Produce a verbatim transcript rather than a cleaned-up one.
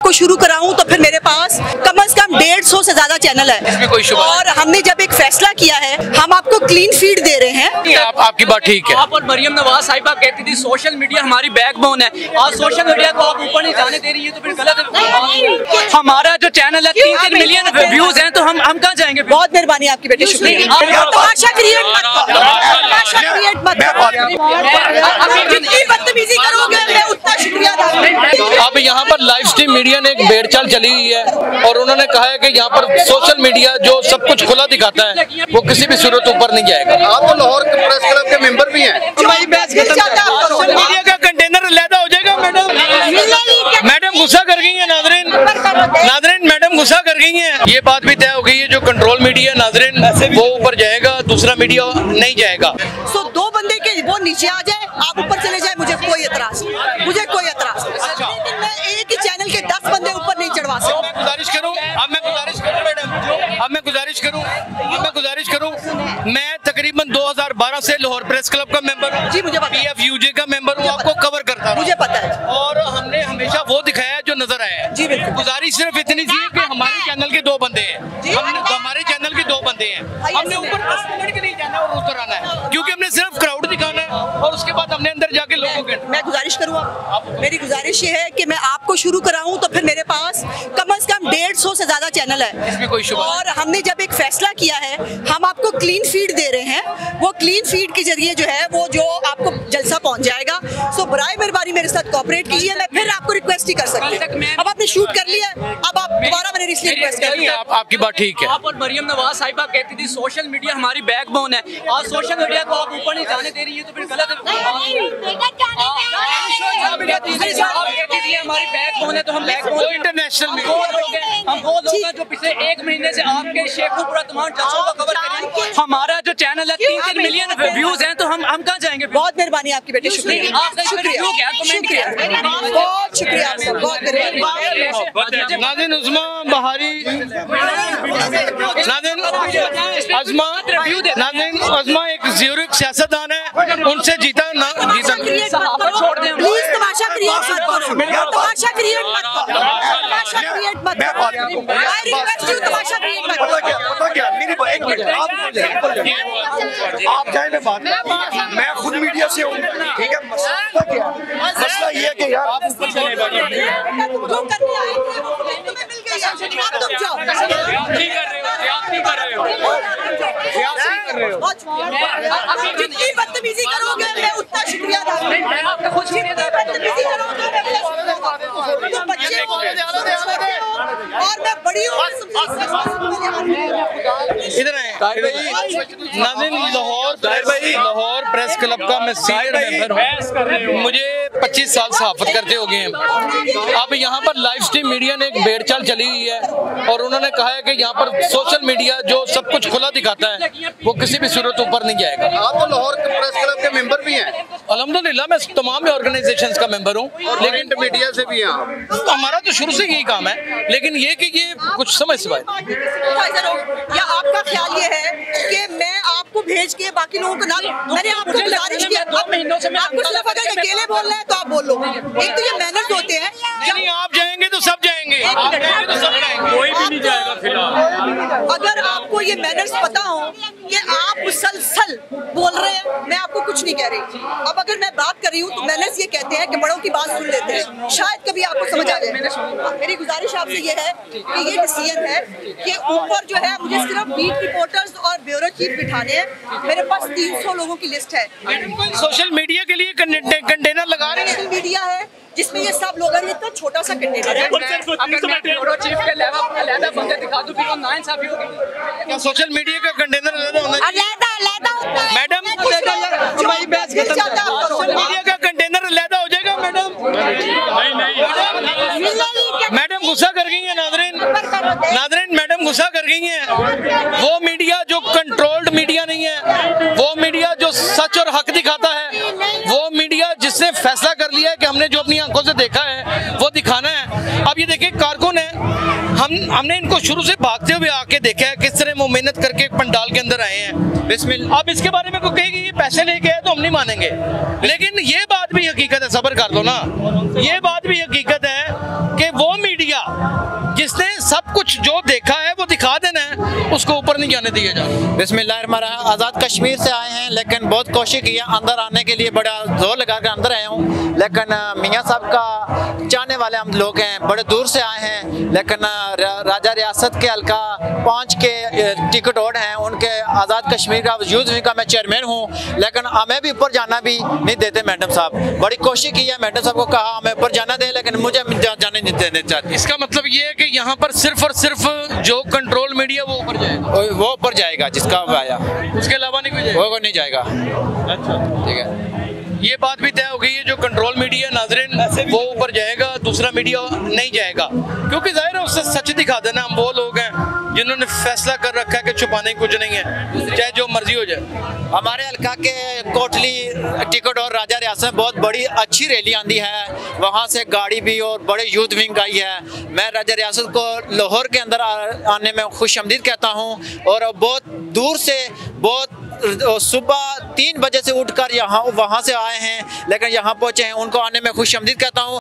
आपको शुरू कराऊं तो फिर मेरे पास कम से कम डेढ़ सौ से ज्यादा चैनल है, इसमें कोई शुबा और हमने जब एक फैसला किया है, हम आपको क्लीन फीड दे रहे हैं। आप, आपकी बात ठीक है। आप और मरियम नवाज साहिबा कहती थी सोशल मीडिया हमारी बैकबोन है, और सोशल मीडिया को आप ऊपर नहीं जाने दे रही है, तो फिर गलत है। हमारा जो चैनल है तीन तीन मिलियन व्यूज हैं, तो हम हम कहाँ जाएंगे? बहुत मेहरबानी आपकी बेटी, शुक्रिया। तमाशा क्रिएट मत करो, तमाशा क्रिएट मत करो, जितनी बदतमीजी करोगे मैं उतना शुक्रिया अदा करूंगी। अब यहाँ पर लाइव स्ट्रीम मीडिया ने एक भेड़चाल चली हुई है, और उन्होंने कहा है कि यहाँ पर सोशल मीडिया जो सब कुछ खुला दिखाता है वो किसी भी सूरत ऊपर नहीं जाएगा। आप तो लाहौर प्रेस क्लब के मेंबर भी हैं। सोशल मीडिया का कंटेनर अलहदा हो जाएगा। मैडम मैडम गुस्सा कर गई है। नाजरीन नाजरीन मैडम गुस्सा कर गई हैं। ये बात भी तय हो गई है, जो कंट्रोल मीडिया नाजरीन वो ऊपर जाएगा, दूसरा मीडिया नहीं जाएगा। सो दो बंदे के वो नीचे आ जाए, आप ऊपर चले जाए, मुझे कोई एतराज नहीं, मुझे कोई एतराज नहीं, लेकिन मैं एक ही चैनल के दस बंदे ऊपर नहीं चढ़वा सकता। गुजारिश करूं अब मैं गुजारिश करूं मैडम अब मैं गुजारिश करूं अब मैं गुजारिश करूं मैं तकरीबन दो हज़ार बारह से लाहौर प्रेस क्लब का मेंबर हूं जी, मुझे पता है। पीएफयूजे का मेंबर हूं, आपको कवर करता हूं, मुझे पता है, और हमने हमेशा वो दिखाया जो नजर आया है। जी बिल्कुल। गुजारिश सिर्फ इतनी थी कि हमारे चैनल के दो बंदे हैं, हम हमारे चैनल के दो बंदे हैं, हमने ऊपर दस मिनट के लिए जाना और उतर आना है, क्योंकि हमने सिर्फ क्राउड दिखाना है, और उसके बाद हमने अंदर जाके लोगों के मैं गुजारिश करूँगा, मेरी गुजारिश ये है कि मैं आपको शुरू कराऊं तो फिर मेरे पास कम से कम डेढ़ सौ से ज्यादा चैनल है, इसमें कोई शुबा और हमने जब एक फैसला किया है, हम आपको क्लीन फीड दे रहे हैं, वो क्लीन फीड के जरिए जो है वो जो आपको जलसा पहुंच जाएगा। सो बराए मेहरबानी मेरे साथ कोऑपरेट कीजिए, मैं फिर आपको रिक्वेस्ट ही कर सकती हूँ। अब आपने शूट कर लिया, अब आप दोबारा मैंने इसलिए रिक्वेस्ट कर लिया। आप, आपकी बात ठीक है। आप और मरियम नवाज साहिबा कहती थी सोशल मीडिया हमारी बैकबोन है, और सोशल मीडिया को आप ऊपर नहीं जाने दे रही है, तो फिर गलत है। हमारी बैकबोन है, तो हम बैकबोन इंटरनेशनल हम वो लोग हैं हम वो लोग हैं जो पिछले एक महीने से आपके शेखुपुरा तमाम जलसों का कवर कर रहे हैं। हमारा जो चैनल है तीन तीन मिलियन व्यूज हैं, तो हम हम कहाँ जाएंगे? बहुत मेहरबानी आपकी बेटी, शुक्रिया, शुक्रिया, शुक्रिया, बहुत शुक्रिया आपका, बहुत मेहरबानी। नाज़रीन उस्मा बहारी, नाज़रीन अज़मा नाज़रीन अज़मा एक ज़्यूरिख सियासतदान है, उनसे जीता ना जीता छोड़ दें प्लीज, तमाशा क्रिएट मत करो, तमाशा क्रिएट मत करो, तमाशा क्रिएट मत करो, आई रिक्वेस्ट यू, तमाशा क्रिएट मत करो। पता क्या मेरी एक मिनट आप आप जाए मैं बात मैं खुद मीडिया से हूँ, ठीक है। मसला क्या मसला ये है कि यार आप ऊपर चले जो करने आए थे वो तुम्हें मिल गई, अब तुम जाओ। नहीं कर रहे हो आप नहीं कर रहे हो आप जितनी बदतमीजी करोगे मैं उतना शुक्रिया अदा करूंगा, जितनी बदतमीजी करोगे मैं तुम बच्चे हो और मैं बड़ी हूँ। इधर है नाज़रीन, लाहौर लाहौर प्रेस क्लब का मैं सीनियर मेंबर हूँ, मुझे पच्चीस साल सहाफत करते हो गए हैं। अब यहाँ पर लाइव स्ट्रीम मीडिया ने एक भेड़चाल चली हुई है, और उन्होंने कहा है कि यहाँ पर सोशल मीडिया जो सब कुछ खुला दिखाता है वो किसी भी सूरत ऊपर नहीं जाएगा। आप तो लाहौर प्रेस क्लब के मेंबर भी हैं। अल्हम्दुलिल्लाह मैं तमाम ऑर्गेनाइजेशंस का मेंबर हूँ, लेकिन मीडिया से भी हैं आप। तो हमारा तो शुरू से यही काम है, लेकिन ये कि ये कुछ समझ से बात। या आपका ख्याल ये है कि मैं आपको भेज के बाकी लोगों को ना, मैंने आपको गुजारिश किया, दो महीनों से मैं आपको सिर्फ अगर अकेले बोल रहे हैं तो आप बोल लो। एक तो ये मैनर्स होते हैं, नहीं आप जाएंगे तो सब जाएंगे, आप जाएंगे तो सब जाएंगे, कोई भी नहीं जाएगा फिलहाल। अगर आपको ये मैनर्स पता हो कि आप मुसलसल बोल रहे हैं, मैं आपको कुछ नहीं कह रही। अब अगर मैं बात कर रही हूँ तो मैनर्स ये कहते हैं कि बड़ों की बात सुन लेते हैं, शायद कभी आपको समझ आ जाए। मेरी गुजारिश आपसे ये है कि ये डिसीजन है कि ऊपर जो है मुझे सिर्फ बीट रिपोर्टर्स और ब्यूरो चीफ बिठाने हैं, मेरे पास तीन सौ लोगों की लिस्ट है। सोशल मीडिया के लिए कंटेनर लगा रहे हैं, सोशल मीडिया है जिसमें ये सब लोग हैं, ये तो छोटा सा कंटेनर है। क्या सोशल मीडिया का कंटेनर अलग होना चाहिए? मैडम सोशल मीडिया का कंटेनर अलग हो जाएगा मैडम। मैडम गुस्सा कर गई है। नाज़रीन नाज़रीन मैडम गुस्सा कर गई हैं। वो मीडिया जो कंट्रोल्ड मीडिया नहीं है, वो मीडिया जो सच और हक दिखाता है, वो मीडिया जिसने फैसला कर लिया है कि हमने जो अपनी आंखों से देखा है वो दिखाना है, अब ये देखिए कारकुन है, हम हमने इनको शुरू से भागते हुए आके देखा है किस तरह वो मेहनत करके पंडाल के अंदर आए हैं। बिस्मिल्लाह। अब इसके बारे में कोई कहेगी ये पैसे लेके आए तो हम नहीं मानेंगे, लेकिन ये बात भी हकीकत है, सब्र कर लो ना, ये बात भी हकीकत है कि वो मीडिया जिसने सब कुछ जो देखा है वो दिखा देना है, उसको ऊपर नहीं जाने दिया जाए। बिस्मिल्लाहिर्रहमानिर्रहीम। आज़ाद कश्मीर से आए हैं, लेकिन बहुत कोशिश की है अंदर आने के लिए, बड़ा जोर लगा कर अंदर आया हूँ, लेकिन मियाँ साहब का चाहने वाले हम लोग हैं, बड़े दूर से आए हैं, लेकिन राजा रियासत के हल्का पाँच के टिकट होल्डर हैं, उनके आज़ाद कश्मीर का यूथ विंग का मैं चेयरमैन हूँ, लेकिन हमें भी ऊपर जाना भी नहीं देते मैडम साहब। बड़ी कोशिश की है, मैडम साहब को कहा हमें ऊपर जाना दे, लेकिन मुझे जाने नहीं देने चाहते। इसका मतलब ये है कि यहाँ पर सिर्फ और सिर्फ जो कंट्रोल मीडिया वो ऊपर जाएगा, वो ऊपर जाएगा जिसका आया, उसके अलावा नहीं कोई जाएगा। वो नहीं जाएगा। अच्छा ठीक है, ये बात भी तय हो गई है, जो कंट्रोल मीडिया नाजरीन वो ऊपर जाएगा, दूसरा मीडिया नहीं जाएगा, क्योंकि जाहिर है उससे सच दिखा देना। हम वो लोग हैं जिन्होंने फैसला कर रखा है कि छुपाने कुछ नहीं है, चाहे जो मर्जी हो जाए। हमारे हल्का के कोटली टिकट और राजा रियासत में बहुत बड़ी अच्छी रैली आंदी है, वहाँ से गाड़ी भी और बड़े यूथ विंग आई है। मैं राजा रियासत को लाहौर के अंदर आने में खुश आमदीद कहता हूँ, और बहुत दूर से, बहुत सुबह तीन बजे से उठकर यहाँ वहाँ से आए हैं, लेकिन यहाँ पहुँचे हैं, उनको आने में खुश आमदीद कहता हूँ।